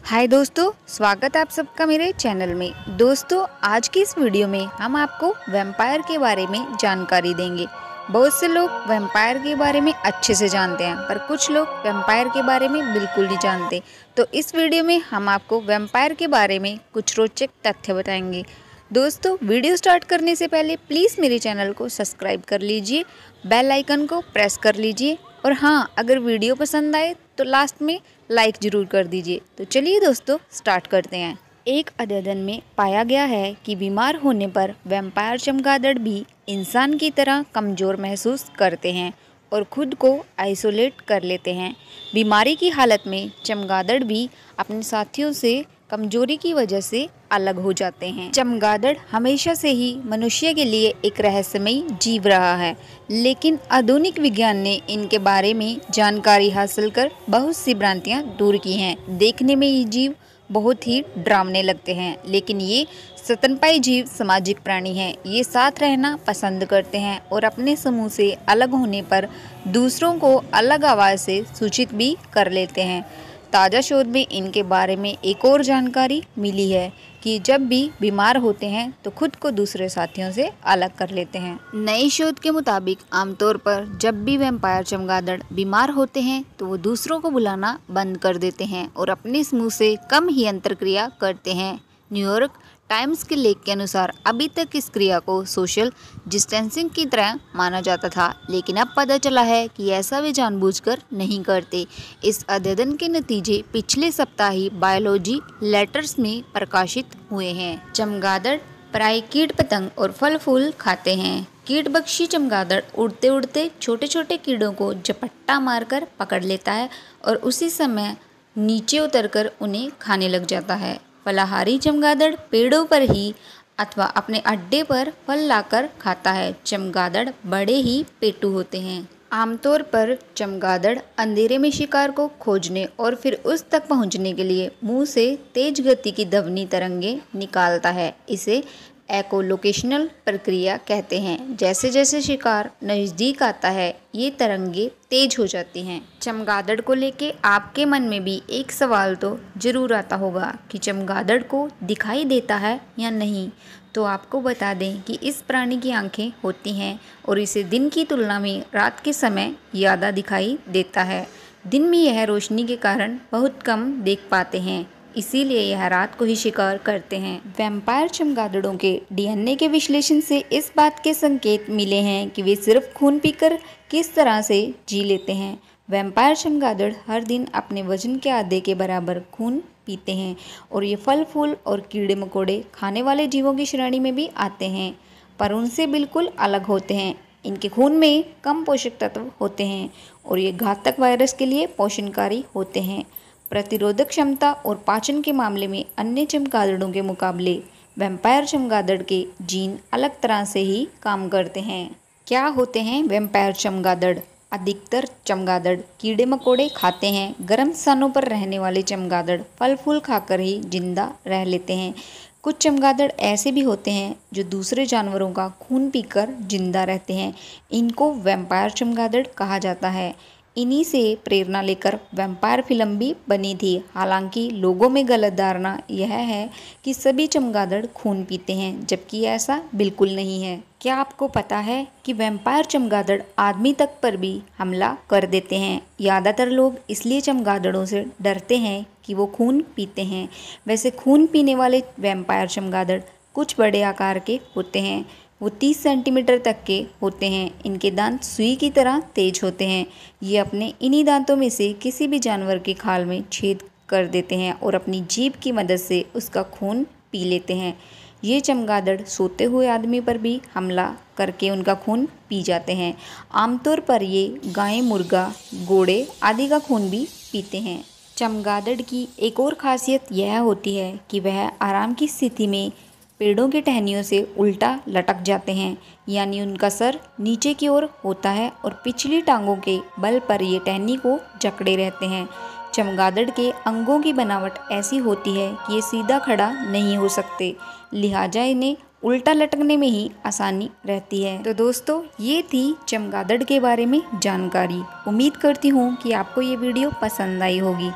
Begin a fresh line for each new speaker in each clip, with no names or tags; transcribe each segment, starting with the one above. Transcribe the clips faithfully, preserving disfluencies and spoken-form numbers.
हाय दोस्तों, स्वागत है आप सबका मेरे चैनल में। दोस्तों, आज की इस वीडियो में हम आपको वैम्पायर के बारे में जानकारी देंगे। बहुत से लोग वैम्पायर के बारे में अच्छे से जानते हैं, पर कुछ लोग वैम्पायर के बारे में बिल्कुल नहीं जानते। तो इस वीडियो में हम आपको वैम्पायर के बारे में कुछ रोचक तथ्य बताएंगे। दोस्तों, वीडियो स्टार्ट करने से पहले प्लीज़ मेरे चैनल को सब्सक्राइब कर लीजिए, बेल आइकन को प्रेस कर लीजिए और हाँ, अगर वीडियो पसंद आए तो लास्ट में लाइक ज़रूर कर दीजिए। तो चलिए दोस्तों, स्टार्ट करते हैं। एक अध्ययन में पाया गया है कि बीमार होने पर वैम्पायर चमगादड़ भी इंसान की तरह कमज़ोर महसूस करते हैं और खुद को आइसोलेट कर लेते हैं। बीमारी की हालत में चमगादड़ भी अपने साथियों से कमजोरी की वजह से अलग हो जाते हैं। चमगादड़ हमेशा से ही मनुष्य के लिए एक रहस्यमयी जीव रहा है, लेकिन आधुनिक विज्ञान ने इनके बारे में जानकारी हासिल कर बहुत सी भ्रांतियां दूर की हैं। देखने में ये जीव बहुत ही डरावने लगते हैं, लेकिन ये स्तनपायी जीव सामाजिक प्राणी हैं। ये साथ रहना पसंद करते हैं और अपने समूह से अलग होने पर दूसरों को अलग आवाज़ से सूचित भी कर लेते हैं। ताज़ा शोध में इनके बारे में एक और जानकारी मिली है कि जब भी बीमार होते हैं तो खुद को दूसरे साथियों से अलग कर लेते हैं। नए शोध के मुताबिक आमतौर पर जब भी वैम्पायर चमगादड़ बीमार होते हैं तो वो दूसरों को बुलाना बंद कर देते हैं और अपने समूह से कम ही अंतरक्रिया करते हैं। न्यूयॉर्क टाइम्स के लेख के अनुसार अभी तक इस क्रिया को सोशल डिस्टेंसिंग की तरह माना जाता था, लेकिन अब पता चला है कि ऐसा वे जानबूझकर नहीं करते। इस अध्ययन के नतीजे पिछले सप्ताह ही बायोलॉजी लेटर्स में प्रकाशित हुए हैं। चमगादड़ प्राय कीट पतंग और फल फूल खाते हैं। कीटभक्षी चमगादड़ उड़ते उड़ते छोटे छोटे कीड़ों को झपट्टा मारकर पकड़ लेता है और उसी समय नीचे उतरकर उन्हें खाने लग जाता है। फलाहारी चमगादड़ पेड़ों पर ही अथवा अपने अड्डे पर फल लाकर खाता है। चमगादड़ बड़े ही पेटू होते हैं। आमतौर पर चमगादड़ अंधेरे में शिकार को खोजने और फिर उस तक पहुंचने के लिए मुंह से तेज गति की ध्वनि तरंगे निकालता है। इसे एकोलोकेशनल प्रक्रिया कहते हैं। जैसे जैसे शिकार नज़दीक आता है ये तरंगे तेज हो जाती हैं। चमगादड़ को लेके आपके मन में भी एक सवाल तो जरूर आता होगा कि चमगादड़ को दिखाई देता है या नहीं। तो आपको बता दें कि इस प्राणी की आंखें होती हैं और इसे दिन की तुलना में रात के समय ज़्यादा दिखाई देता है। दिन में यह रोशनी के कारण बहुत कम देख पाते हैं, इसीलिए यह रात को ही शिकार करते हैं। वैम्पायर चमगादड़ों के डीएनए के विश्लेषण से इस बात के संकेत मिले हैं कि वे सिर्फ खून पीकर किस तरह से जी लेते हैं। वैम्पायर चमगादड़ हर दिन अपने वजन के आधे के बराबर खून पीते हैं और ये फल फूल और कीड़े मकोड़े खाने वाले जीवों की श्रेणी में भी आते हैं, पर उनसे बिल्कुल अलग होते हैं। इनके खून में कम पोषक तत्व होते हैं और ये घातक वायरस के लिए पोषणकारी होते हैं। प्रतिरोधक क्षमता और पाचन के मामले में अन्य चमगादड़ों के मुकाबले वैम्पायर चमगादड़ के जीन अलग तरह से ही काम करते हैं। क्या होते हैं वैम्पायर चमगादड़? अधिकतर चमगादड़ कीड़े मकोड़े खाते हैं। गर्म स्थानों पर रहने वाले चमगादड़ फल फूल खाकर ही जिंदा रह लेते हैं। कुछ चमगादड़ ऐसे भी होते हैं जो दूसरे जानवरों का खून पीकर जिंदा रहते हैं। इनको वैम्पायर चमगादड़ कहा जाता है। इन्हीं से प्रेरणा लेकर वैम्पायर फिल्म भी बनी थी। हालांकि लोगों में गलत धारणा यह है कि सभी चमगादड़ खून पीते हैं, जबकि ऐसा बिल्कुल नहीं है। क्या आपको पता है कि वैम्पायर चमगादड़ आदमी तक पर भी हमला कर देते हैं? ज़्यादातर लोग इसलिए चमगादड़ों से डरते हैं कि वो खून पीते हैं। वैसे खून पीने वाले वैम्पायर चमगादड़ कुछ बड़े आकार के होते हैं। वो तीस सेंटीमीटर तक के होते हैं। इनके दांत सुई की तरह तेज होते हैं। ये अपने इन्हीं दांतों में से किसी भी जानवर के खाल में छेद कर देते हैं और अपनी जीभ की मदद से उसका खून पी लेते हैं। ये चमगादड़ सोते हुए आदमी पर भी हमला करके उनका खून पी जाते हैं। आमतौर पर ये गाय, मुर्गा, घोड़े आदि का खून भी पीते हैं। चमगादड़ की एक और खासियत यह होती है कि वह आराम की स्थिति में पेड़ों की टहनियों से उल्टा लटक जाते हैं, यानी उनका सर नीचे की ओर होता है और पिछली टांगों के बल पर ये टहनी को जकड़े रहते हैं। चमगादड़ के अंगों की बनावट ऐसी होती है कि ये सीधा खड़ा नहीं हो सकते, लिहाजा इन्हें उल्टा लटकने में ही आसानी रहती है। तो दोस्तों, ये थी चमगादड़ के बारे में जानकारी। उम्मीद करती हूँ कि आपको ये वीडियो पसंद आई होगी।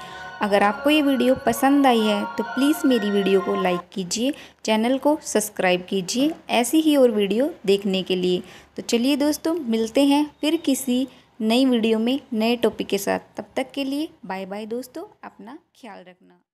अगर आपको ये वीडियो पसंद आई है तो प्लीज़ मेरी वीडियो को लाइक कीजिए, चैनल को सब्सक्राइब कीजिए ऐसी ही और वीडियो देखने के लिए। तो चलिए दोस्तों, मिलते हैं फिर किसी नई वीडियो में नए टॉपिक के साथ। तब तक के लिए बाय बाय दोस्तों, अपना ख्याल रखना।